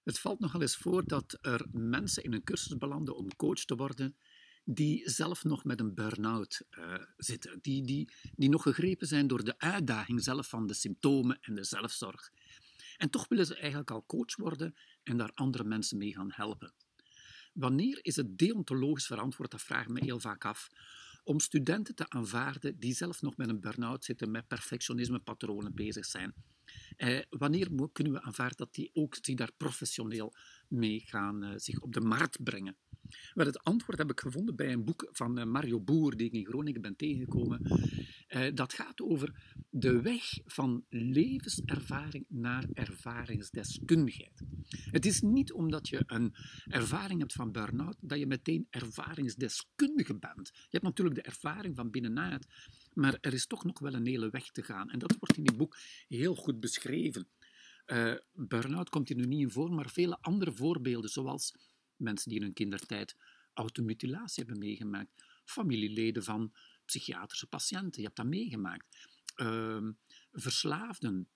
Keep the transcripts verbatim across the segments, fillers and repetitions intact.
Het valt nogal eens voor dat er mensen in een cursus belanden om coach te worden die zelf nog met een burn-out uh, zitten. Die, die, die nog gegrepen zijn door de uitdaging zelf van de symptomen en de zelfzorg. En toch willen ze eigenlijk al coach worden en daar andere mensen mee gaan helpen. Wanneer is het deontologisch verantwoord, dat vraag ik me heel vaak af, om studenten te aanvaarden die zelf nog met een burn-out zitten, met perfectionismepatronen bezig zijn? Eh, wanneer kunnen we aanvaarden dat die ook zich daar professioneel mee gaan uh, zich op de markt brengen? Wel, het antwoord heb ik gevonden bij een boek van uh, Mario Boer, die ik in Groningen ben tegengekomen. Uh, dat gaat over de weg van levenservaring naar ervaringsdeskundigheid. Het is niet omdat je een ervaring hebt van burn-out dat je meteen ervaringsdeskundige bent. Je hebt natuurlijk de ervaring van binnenuit, maar er is toch nog wel een hele weg te gaan. En dat wordt in dit boek heel goed beschreven. Uh, burn-out komt hier nu niet in voor, maar vele andere voorbeelden, zoals mensen die in hun kindertijd automutilatie hebben meegemaakt, familieleden van psychiatrische patiënten, je hebt dat meegemaakt, uh, verslaafden.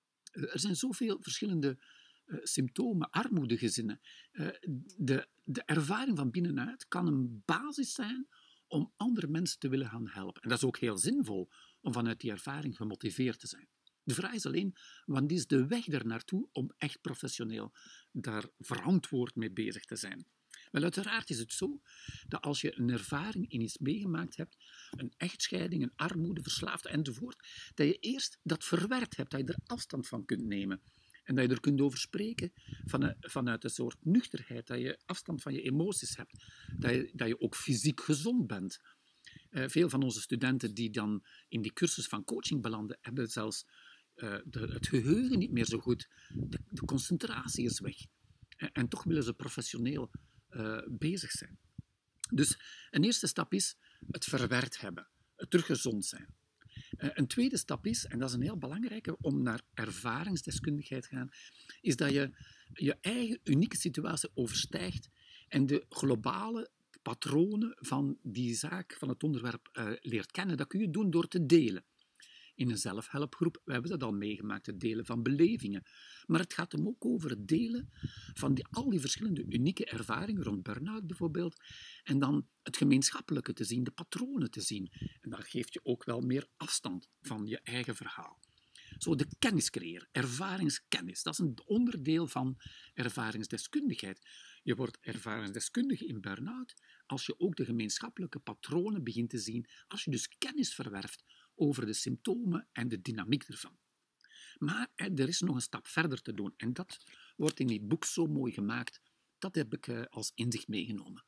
Er zijn zoveel verschillende uh, symptomen, armoedegezinnen. Uh, de, de ervaring van binnenuit kan een basis zijn om andere mensen te willen gaan helpen. En dat is ook heel zinvol, om vanuit die ervaring gemotiveerd te zijn. De vraag is alleen, wat is de weg er naartoe om echt professioneel daar verantwoord mee bezig te zijn? Wel, uiteraard is het zo dat als je een ervaring in iets meegemaakt hebt, een echtscheiding, een armoede, verslaafd enzovoort, dat je eerst dat verwerkt hebt, dat je er afstand van kunt nemen. En dat je er kunt over spreken vanuit een soort nuchterheid, dat je afstand van je emoties hebt, dat je, dat je ook fysiek gezond bent. Uh, veel van onze studenten die dan in die cursus van coaching belanden, hebben zelfs uh, de, het geheugen niet meer zo goed. De, de concentratie is weg. En, en toch willen ze professioneel uh, bezig zijn. Dus een eerste stap is het verwerkt hebben, het terug gezond zijn. Uh, een tweede stap is, en dat is een heel belangrijke, om naar ervaringsdeskundigheid te gaan, is dat je je eigen unieke situatie overstijgt en de globale patronen van die zaak, van het onderwerp, uh, leert kennen. Dat kun je doen door te delen. In een zelfhelpgroep, we hebben dat al meegemaakt, het delen van belevingen. Maar het gaat hem ook over het delen van die, al die verschillende unieke ervaringen, rond burn-out bijvoorbeeld, en dan het gemeenschappelijke te zien, de patronen te zien. En dan geeft je ook wel meer afstand van je eigen verhaal. Zo de kennis creëren, ervaringskennis, dat is een onderdeel van ervaringsdeskundigheid. Je wordt ervaringsdeskundige in burn-out als je ook de gemeenschappelijke patronen begint te zien, als je dus kennis verwerft over de symptomen en de dynamiek ervan. Maar hè, er is nog een stap verder te doen en dat wordt in dit boek zo mooi gemaakt. Dat heb ik uh, als inzicht meegenomen.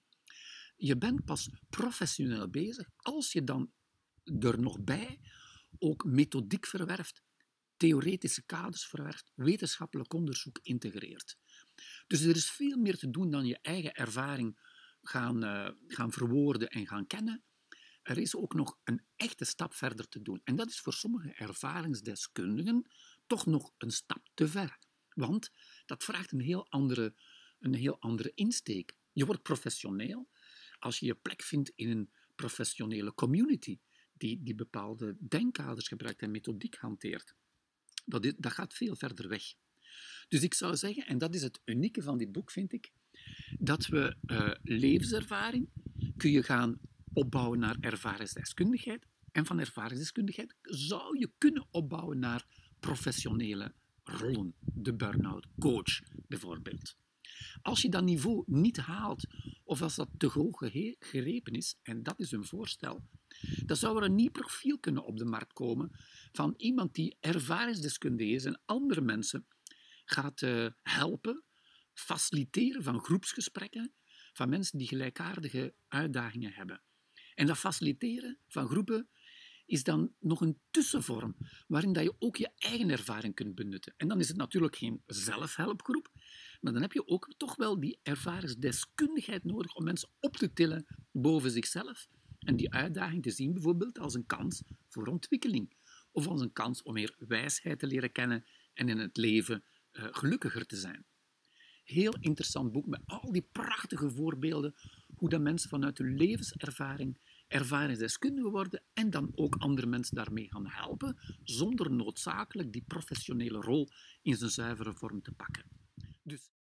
Je bent pas professioneel bezig als je dan er nog bij ook methodiek verwerft, theoretische kaders verwerft, wetenschappelijk onderzoek integreert. Dus er is veel meer te doen dan je eigen ervaring gaan, uh, gaan verwoorden en gaan kennen. Er is ook nog een echte stap verder te doen. En dat is voor sommige ervaringsdeskundigen toch nog een stap te ver. Want dat vraagt een heel andere, een heel andere insteek. Je wordt professioneel als je je plek vindt in een professionele community die, die bepaalde denkkaders gebruikt en methodiek hanteert. Dat, is, dat gaat veel verder weg. Dus ik zou zeggen, en dat is het unieke van dit boek, vind ik, dat we uh, levenservaring kun je gaan opbouwen naar ervaringsdeskundigheid. En van ervaringsdeskundigheid zou je kunnen opbouwen naar professionele rollen. De burn-out coach bijvoorbeeld. Als je dat niveau niet haalt, of als dat te hoog gegrepen is, en dat is een voorstel, dan zou er een nieuw profiel kunnen op de markt komen van iemand die ervaringsdeskundige is en andere mensen gaat uh, helpen, faciliteren van groepsgesprekken van mensen die gelijkaardige uitdagingen hebben. En dat faciliteren van groepen is dan nog een tussenvorm waarin dat je ook je eigen ervaring kunt benutten. En dan is het natuurlijk geen zelfhelpgroep, maar dan heb je ook toch wel die ervaringsdeskundigheid nodig om mensen op te tillen boven zichzelf en die uitdaging te zien bijvoorbeeld als een kans voor ontwikkeling of als een kans om meer wijsheid te leren kennen en in het leven uh, gelukkiger te zijn. Heel interessant boek met al die prachtige voorbeelden hoe dat mensen vanuit hun levenservaring ervaringsdeskundigen worden en dan ook andere mensen daarmee gaan helpen zonder noodzakelijk die professionele rol in zijn zuivere vorm te pakken. Dus